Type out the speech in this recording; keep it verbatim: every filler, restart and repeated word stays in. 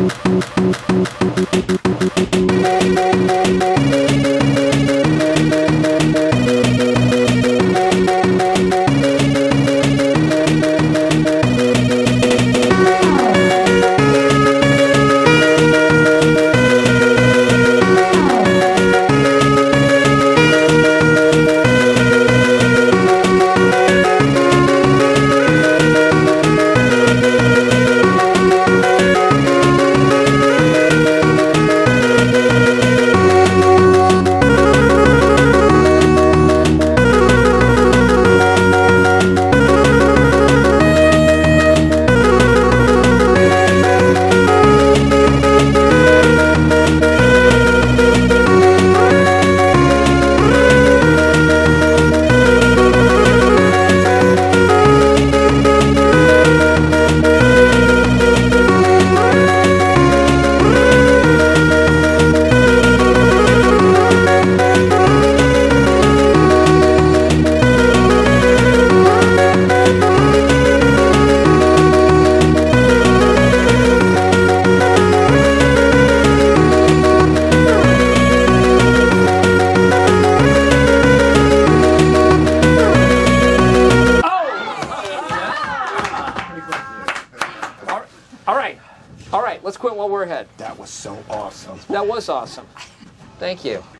All right, let's quit while we're ahead. That was so awesome. That was awesome. Thank you.